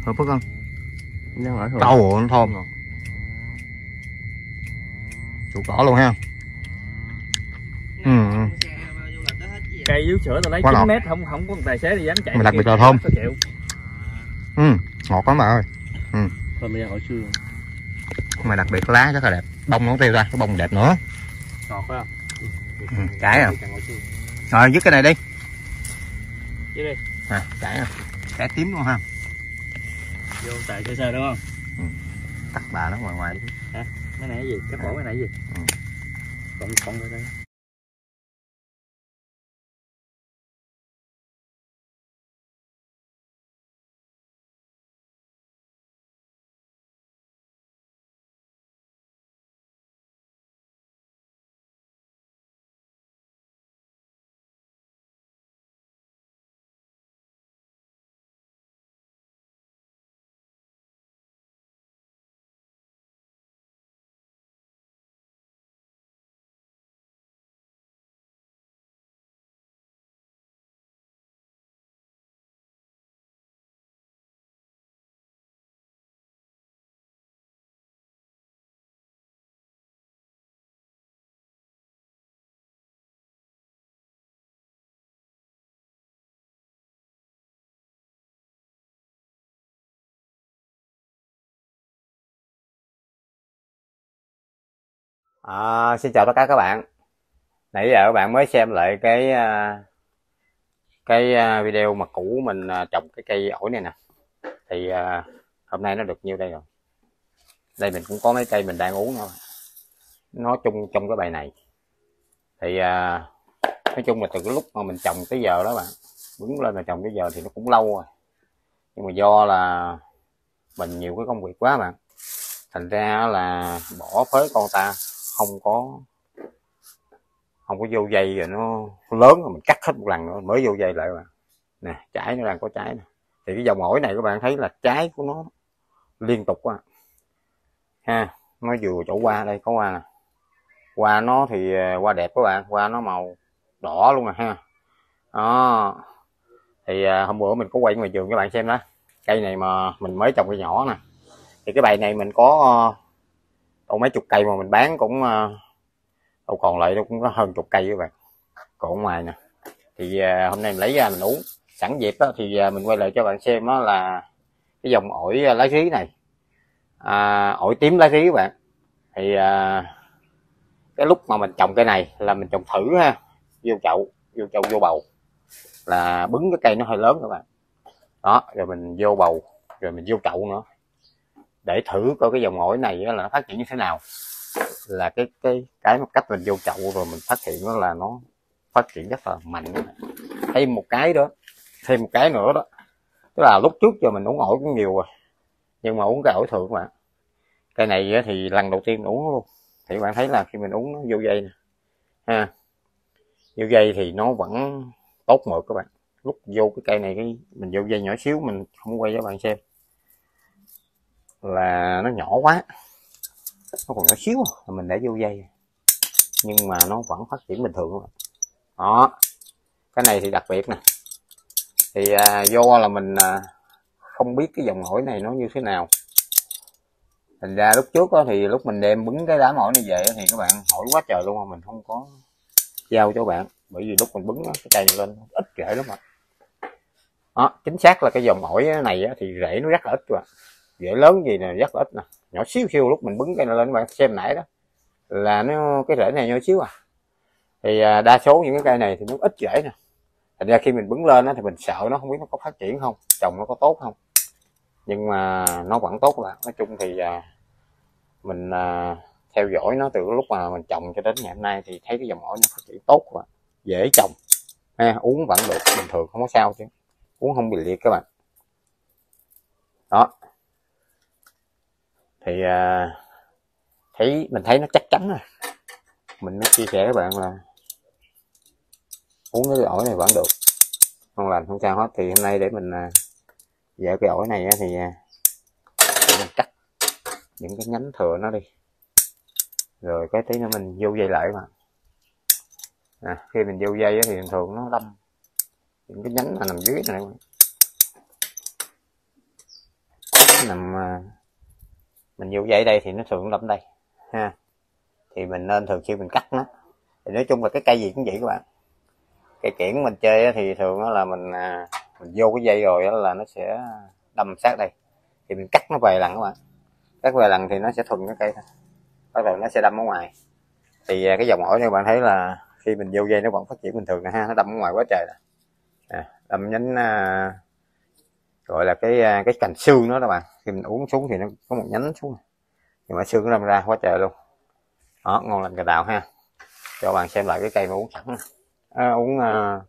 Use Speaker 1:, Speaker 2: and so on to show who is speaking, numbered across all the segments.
Speaker 1: hợp phức không?
Speaker 2: Trâu nó thơm rồi. Chủ cỏ luôn ha.
Speaker 3: Cây dưới sữa tôi lấy 9 mét không có tài xế thì dám chạy.
Speaker 2: Mà đặc biệt là thơm. Ngọt lắm bà ơi.
Speaker 3: Thôi bây giờ hỏi xưa.
Speaker 2: Mà đặc biệt lá rất là đẹp, bông nó tiêu ra, cái bông đẹp nữa.
Speaker 3: Ngọt phải không?
Speaker 2: Trái à. Rồi dứt cái này đi.
Speaker 3: Dứt đi.
Speaker 2: Trái à. Trái tím luôn ha.
Speaker 3: Vô tại sơ đúng không?
Speaker 2: Cắt bà nó ngoài đi.
Speaker 3: Hả? Cái này cái gì? Cắt bỏ cái này cái gì? Còn đây.
Speaker 2: Xin chào tất cả các bạn. Nãy giờ các bạn mới xem lại cái video mà cũ mình trồng cái cây ổi này nè. Thì hôm nay nó được nhiêu đây rồi. Đây mình cũng có mấy cây mình đang uống nữa. Nói chung trong cái bài này thì nói chung là từ cái lúc mà mình trồng tới giờ đó bạn, đứng lên mà trồng tới giờ thì nó cũng lâu rồi. Nhưng mà do là mình nhiều cái công việc quá bạn, thành ra là bỏ phới con ta không có vô dây, rồi nó lớn rồi mình cắt hết một lần nữa mới vô dây lại bạn. Nè, trái nó đang có trái nè. Thì cái dòng ổi này các bạn thấy là trái của nó liên tục á ha. Nó vừa chỗ hoa đây có hoa nè, hoa nó thì hoa đẹp các bạn, hoa nó màu đỏ luôn rồi ha. Đó thì hôm bữa mình có quay ngoài vườn các bạn xem đó, cây này mà mình mới trồng cây nhỏ nè. Thì cái bài này mình có mấy chục cây mà mình bán cũng đâu còn lại đâu cũng có hơn chục cây các bạn. Còn ngoài nè thì hôm nay mình lấy ra mình uống. Sẵn dịp đó thì mình quay lại cho bạn xem đó là cái dòng ổi lá rí này, ổi tím lá rí các bạn. Thì cái lúc mà mình trồng cây này là mình trồng thử ha, vô chậu vô bầu là bứng cái cây nó hơi lớn các bạn. Đó rồi mình vô bầu rồi mình vô chậu nữa để thử coi cái dòng ổi này là nó phát triển như thế nào. Là cái một cách mình vô chậu rồi mình phát hiện đó là nó phát triển rất là mạnh. Thêm một cái nữa đó, tức là lúc trước giờ mình uống ổi cũng nhiều rồi, nhưng mà uống cái ổi thường các bạn. Cái này thì lần đầu tiên uống luôn, thì các bạn thấy là khi mình uống nó vô dây nè ha, vô dây thì nó vẫn tốt mượt các bạn. Lúc vô cái cây này mình vô dây nhỏ xíu, mình không quay cho các bạn xem là nó nhỏ quá, nó còn nhỏ xíu là mình để vô dây, nhưng mà nó vẫn phát triển bình thường các bạn. Đó, cái này thì đặc biệt nè. Thì do là mình không biết cái dòng ổi này nó như thế nào, thành ra lúc trước đó, thì lúc mình đem bứng cái đám ổi này về thì các bạn hỏi quá trời luôn mà mình không có giao cho bạn, bởi vì lúc mình bứng đó, cái cây lên ít rễ lắm mà. Đó, chính xác là cái dòng ổi này thì rễ nó rất là ít các bạn. Rễ lớn gì nè rất là ít nè, nhỏ xíu xíu. Lúc mình bứng cây lên các bạn xem nãy đó là nó cái rễ này nhỏ xíu à. Thì đa số những cái cây này thì nó ít rễ nè, thành ra khi mình bứng lên đó, thì mình sợ nó không biết nó có phát triển không, trồng nó có tốt không. Nhưng mà nó vẫn tốt các bạn. Nói chung thì mình theo dõi nó từ lúc mà mình trồng cho đến ngày hôm nay thì thấy cái dòng ổi nó phát triển tốt các bạn, dễ trồng ha, uống vẫn được bình thường không có sao chứ, uống không bị liệt các bạn. Đó thì mình thấy nó chắc chắn rồi, mình mới chia sẻ với bạn là uống cái ổi này vẫn được, ngon lành không sao hết. Thì hôm nay để mình vợ cái ổi này thì mình cắt những cái nhánh thừa nó đi, rồi cái tí nữa mình vô dây lại mà. Khi mình vô dây thì thường nó đâm những cái nhánh mà nằm dưới này. nằm mình vô dây đây thì nó thường đâm đây ha, thì mình nên thường xuyên mình cắt nó. Thì nói chung là cái cây gì cũng vậy các bạn, cây kiển mình chơi thì thường đó là mình vô cái dây rồi đó là nó sẽ đâm sát đây, thì mình cắt nó vài lần các bạn, cắt vài lần thì nó sẽ thuần cái cây thôi, bắt đầu nó sẽ đâm ở ngoài. Thì cái dòng ổi này bạn thấy là khi mình vô dây nó vẫn phát triển bình thường nè ha, nó đâm ở ngoài quá trời nè, đâm nhánh gọi là cái cành xương đó các bạn, khi mình uống xuống thì nó có một nhánh xuống, nhưng mà xương nó đâm ra quá trời luôn. Đó, ngon lành cà đào ha. Cho bạn xem lại cái cây mà uống sẵn uống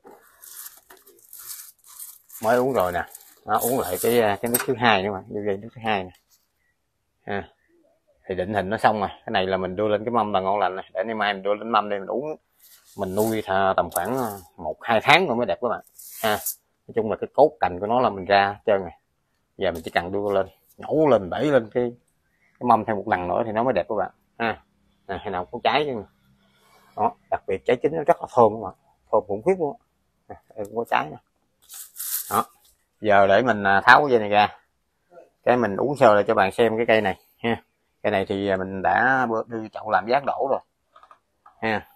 Speaker 2: mới uống rồi nè. Đó, uống lại cái nước thứ hai nữa mà, vô dây nước thứ hai nè ha. Thì định hình nó xong rồi, cái này là mình đưa lên cái mâm là ngon lành này, để ngày mai mình đưa lên mâm đây mình uống, mình nuôi tầm khoảng 1-2 tháng rồi mới đẹp các bạn ha. Nói chung là cái cốt cành của nó là mình ra hết trơn này, giờ mình chỉ cần đưa lên nhổ lên đẩy lên cái mâm thêm một lần nữa thì nó mới đẹp các bạn ha. Hay nào có trái chứ đó, đặc biệt trái chín nó rất là thơm các bạn, thơm khủng khiếp luôn cũng có trái nè. Đó, giờ để mình tháo cái dây này ra, cái mình uống sơ lại cho bạn xem cái cây này ha. Cây này thì mình đã đưa chậu làm giác đổ rồi ha.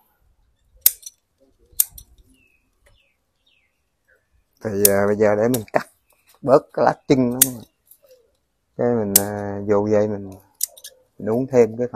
Speaker 2: Thì bây giờ để mình cắt bớt cái lát chân đó, cái mình vô dây mình uống thêm cái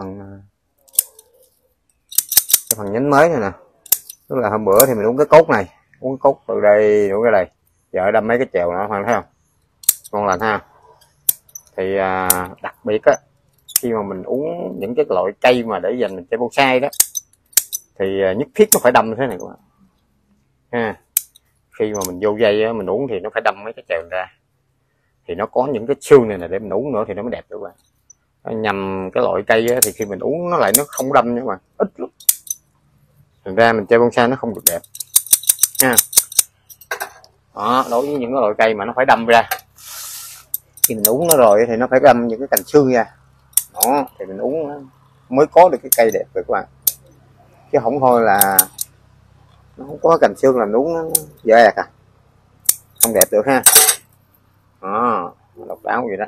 Speaker 2: phần nhánh mới này nè. Tức là hôm bữa thì mình uống cái cốt này, uống cái cốt từ đây uống cái này, giờ đâm mấy cái chèo nữa, bạn thấy không, ngon lành ha. Thì đặc biệt á, khi mà mình uống những cái loại cây mà để dành mình chơi bonsai đó, thì nhất thiết nó phải đâm như thế này các bạn ha. Khi mà mình vô dây á, mình uống thì nó phải đâm mấy cái chèo ra, thì nó có những cái xương này để mình uống nữa thì nó mới đẹp các bạn. Nhằm cái loại cây á, thì khi mình uống nó lại nó không đâm nữa mà ít lắm, thành ra mình chơi bonsai nó không được đẹp nha. Đó, đối với những cái loại cây mà nó phải đâm ra, khi mình uống nó rồi thì nó phải đâm những cái cành xương ra, đó thì mình uống mới có được cái cây đẹp rồi các bạn, chứ không thôi là nó không có cành xương làm uống nó dở ẹt không đẹp được ha. Đó, độc đáo vậy đó.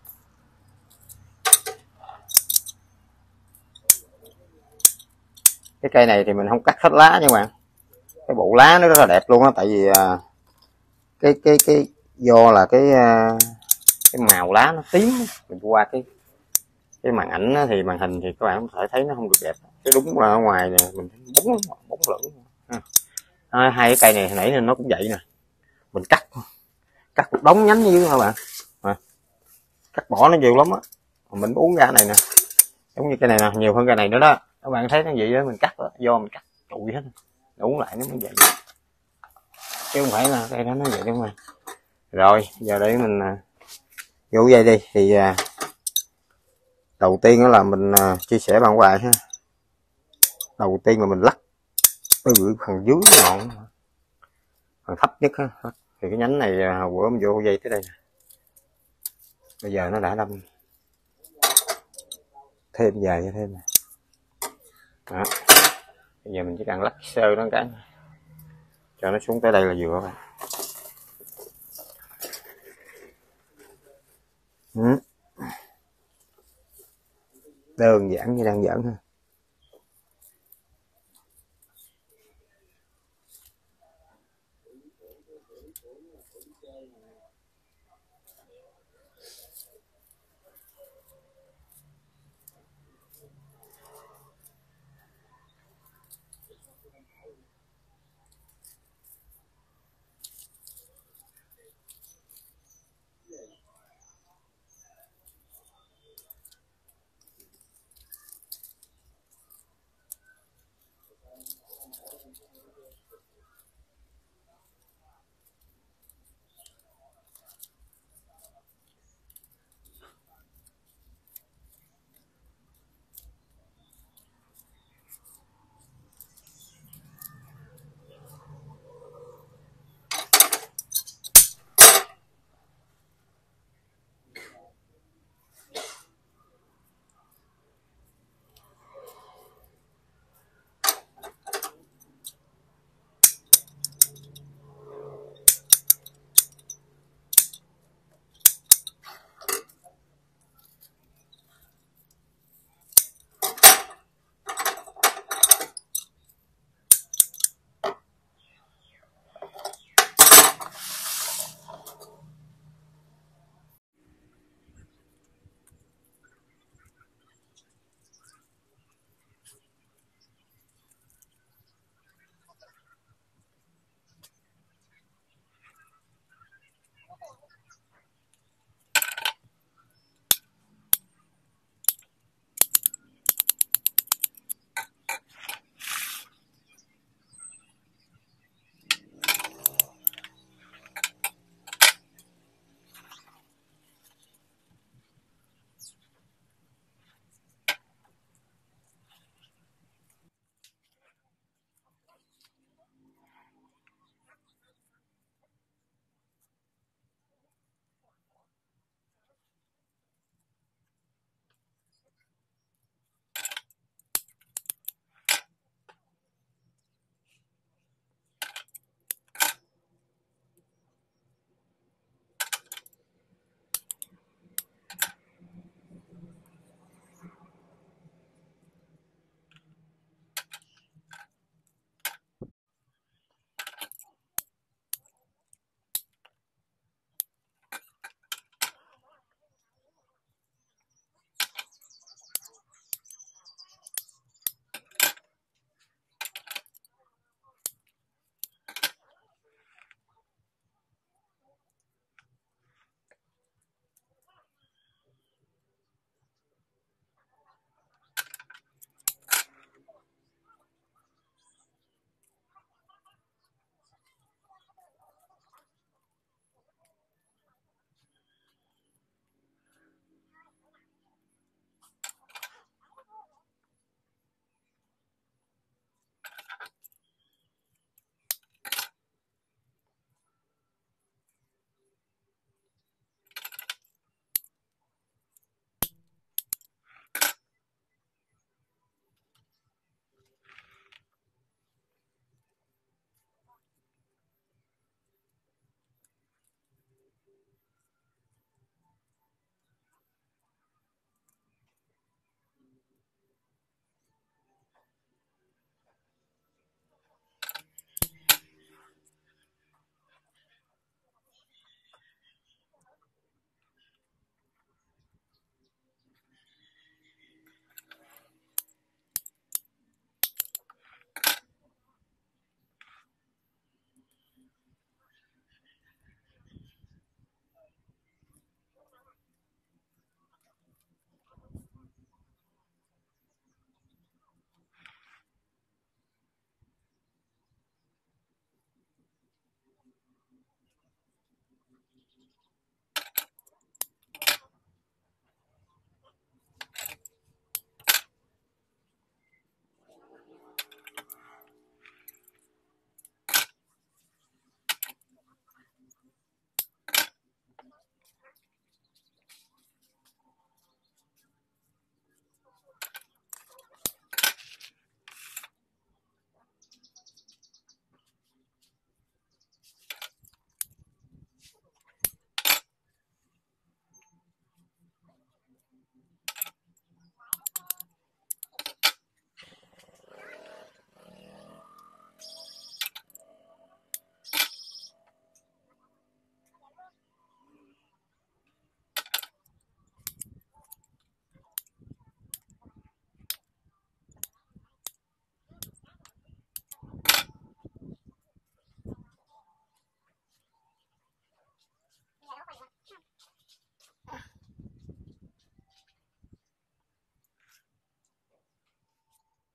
Speaker 2: Cái cây này thì mình không cắt hết lá nha các bạn, cái bộ lá nó rất là đẹp luôn á, tại vì cái do là cái màu lá nó tím, mình qua cái màn ảnh thì màn hình thì các bạn có thể thấy nó không được đẹp, cái đúng là ở ngoài nè mình thấy bóng lẫn hai cái cây này hồi nãy nên nó cũng vậy nè, mình cắt một đống nhánh như các bạn cắt bỏ nó nhiều lắm á, mình uống ra này nè, giống như cây này nè, nhiều hơn cây này nữa đó, các bạn thấy nó vậy đó, mình cắt đó, do mình cắt trụi hết, uống lại nó mới vậy, chứ không phải là cây đó nó vậy đúng không. Rồi giờ để mình vô dây đi. Thì đầu tiên đó là mình chia sẻ bạn hoài ha. Đầu tiên là mình lắc cái phần dưới ngọn, phần thấp nhất á, thì cái nhánh này hồi bữa mình vô dây tới đây nè, bây giờ nó đã đâm thêm dài thêm nè. Đó, bây giờ mình chỉ cần lắc sơ nó cái cho nó xuống tới đây là vừa các bạn. Đơn giản như đang giỡn ha.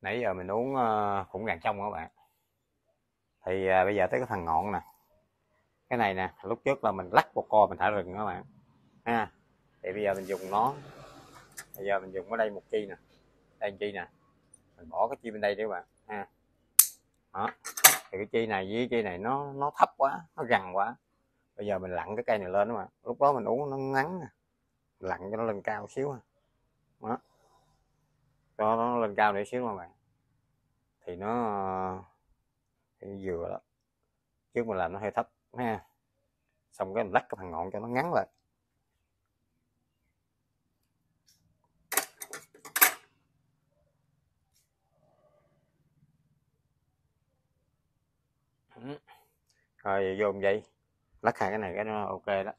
Speaker 2: Nãy giờ mình uống cũng gần xong các bạn. Thì bây giờ tới cái phần ngọn nè. Cái này nè, lúc trước là mình lắc một co mình thả rừng các bạn ha. Thì bây giờ mình dùng nó, bây giờ mình dùng ở đây một chi nè, đây một chi nè, mình bỏ cái chi bên đây đi các bạn ha. Đó, thì cái chi này với chi này nó thấp quá, nó gần quá. Bây giờ mình lặn cái cây này lên các bạn, lúc đó mình uống nó ngắn nè, lặn cho nó lên cao xíu ha. Đó, cho nó lên cao để xíu các bạn, thì nó thì vừa đó, chứ mình làm nó hơi thấp ha. Xong cái mình lắc cái phần ngọn cho nó ngắn lại. Rồi vô vậy lắc hai cái này cái nó ok đó.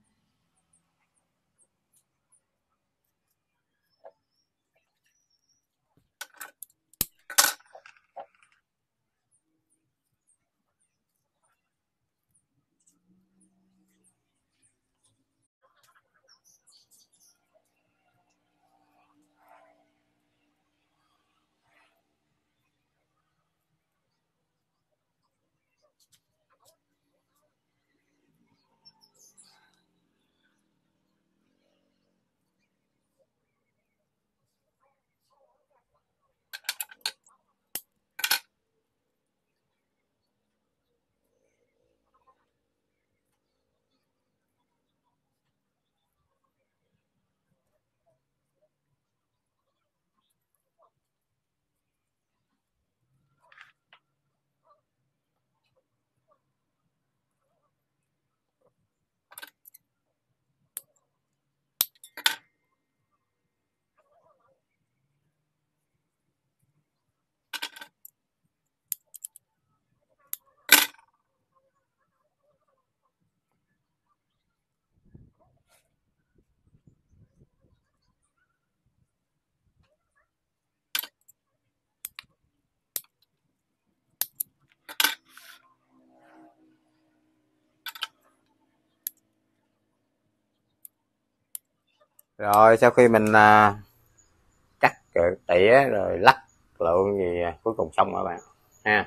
Speaker 2: Rồi sau khi mình cắt rồi tỉa rồi lắc lượng gì cuối cùng xong rồi các bạn ha.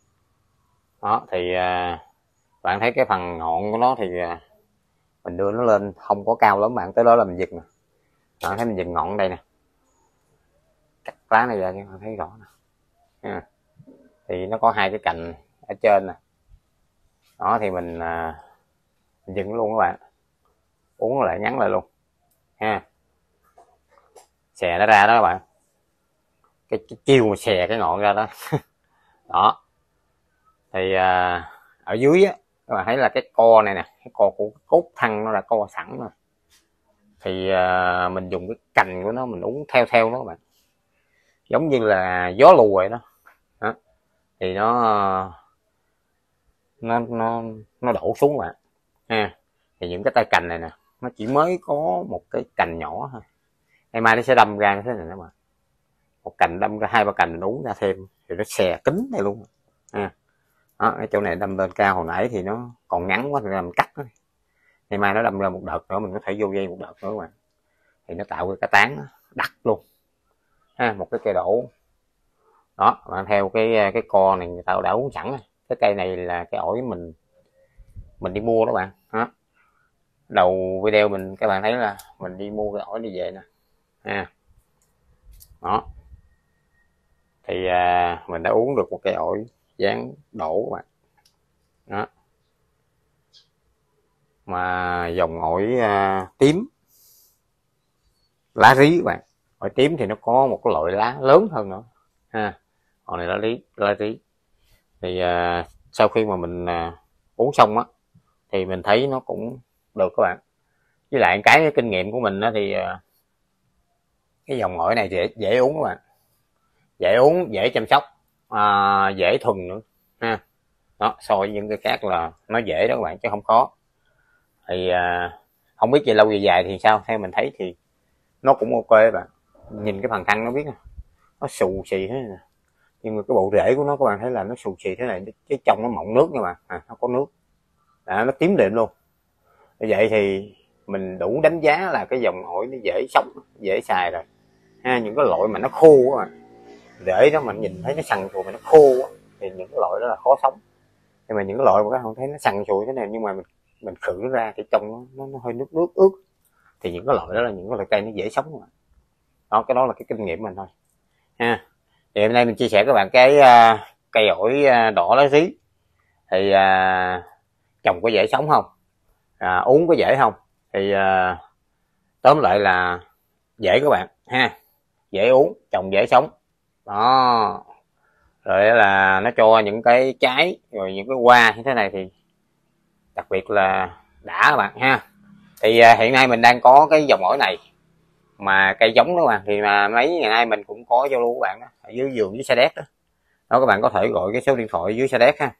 Speaker 2: Đó thì bạn thấy cái phần ngọn của nó thì mình đưa nó lên không có cao lắm bạn, tới đó là mình giật nè. Bạn thấy mình giật ngọn đây nè, cắt lá này ra cho bạn thấy rõ nè ha. Thì nó có hai cái cành ở trên nè. Đó thì mình dừng luôn các bạn, uống lại nhắn lại luôn ha. Xè nó ra đó các bạn, cái chiêu mà xè cái ngọn ra đó. Đó thì ở dưới á các bạn thấy là cái co này nè, cái co của cốt thân nó là co sẵn rồi. Thì mình dùng cái cành của nó mình uống theo nó các bạn, giống như là gió lùa vậy đó. Đó thì nó đổ xuống bạn ha. Thì những cái tay cành này nè, nó chỉ mới có một cái cành nhỏ thôi, ngày mai nó sẽ đâm ra như thế này các bạn, một cành đâm ra, hai ba cành mình uống ra thêm thì nó xè kín này luôn ha. Đó, cái chỗ này đâm lên cao, hồi nãy thì nó còn ngắn quá thì mình cắt nó. Ngày mai nó đâm ra một đợt nữa mình có thể vô dây một đợt nữa các bạn, thì nó tạo cái tán đặc luôn ha, một cái cây đổ. Đó bạn theo cái co này người ta đã uống sẵn. Cái cây này là cái ổi mình đi mua đó bạn. Đó, đầu video mình các bạn thấy là mình đi mua cái ổi đi về nè ha. Đó thì mình đã uống được một cây ổi dáng đổ các bạn. Đó mà dòng ổi tím lá rí các bạn. Ổi tím thì nó có một cái loại lá lớn hơn nữa ha, còn này lá rí. Thì sau khi mà mình uống xong á thì mình thấy nó cũng được các bạn. Với lại cái kinh nghiệm của mình á thì cái dòng ổi này dễ uống các bạn, dễ uống, dễ chăm sóc, dễ thuần nữa ha. Đó so với những cái khác là nó dễ đó các bạn chứ không khó. Thì không biết về lâu về dài thì sao, theo mình thấy thì nó cũng ok các bạn. Nhìn cái phần thân nó biết nó xù xì thế này, nhưng mà cái bộ rễ của nó các bạn thấy là nó xù xì thế này chứ trong nó mọng nước nha bạn. Nó có nước, nó tím đệm luôn. Như vậy thì mình đủ đánh giá là cái dòng ổi nó dễ sống, dễ xài rồi ha. Những cái loại mà nó khô á, để đó mình nhìn thấy nó sần sùi mà nó khô á, thì những cái loại đó là khó sống. Nhưng mà những cái loại mà các bạn thấy nó sần sùi thế này nhưng mà mình khử nó ra thì trong nó hơi nước nước ướt, thì những cái loại đó là những cái loại cây nó dễ sống mà. Đó, cái đó là cái kinh nghiệm mình thôi ha. Thì hôm nay mình chia sẻ các bạn cái cây ổi đỏ lá rí thì trồng có dễ sống không, uống có dễ không, thì tóm lại là dễ các bạn ha, dễ uống, trồng dễ sống đó. Rồi là nó cho những cái trái rồi những cái hoa như thế này thì đặc biệt là đã các bạn ha. Thì hiện nay mình đang có cái dòng ổi này mà cây giống đó mà, thì mà mấy ngày nay mình cũng có giao lưu của bạn đó ở dưới vườn dưới Sa Đéc đó. Đó, các bạn có thể gọi cái số điện thoại dưới Sa Đéc ha,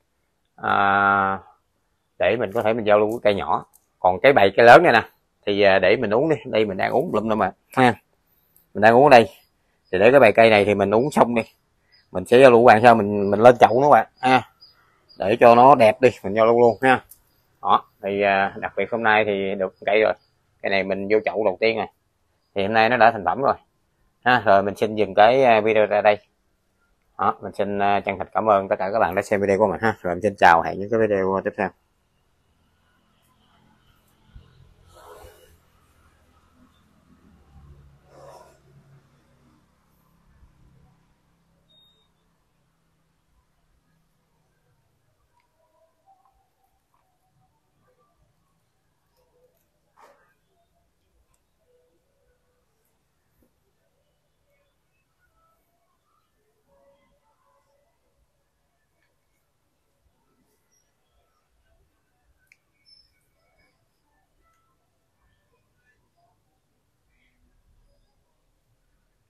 Speaker 2: để mình có thể mình giao lưu với cây nhỏ. Còn cái bầy cây lớn này nè thì để mình uống đi, đây mình đang uống lum đâu mà ha, mình đang uống ở đây. Thì để cái bầy cây này thì mình uống xong đi, mình sẽ giao lưu bạn sao mình lên chậu nó bạn ha, để cho nó đẹp đi mình giao lưu luôn ha. Đó thì đặc biệt hôm nay thì được cây rồi, cái này mình vô chậu đầu tiên rồi, thì hôm nay nó đã thành phẩm rồi ha. Rồi mình xin dừng cái video ra đây. Đó, mình xin chân thành cảm ơn tất cả các bạn đã xem video của mình ha. Rồi mình xin chào, hẹn những cái video tiếp theo.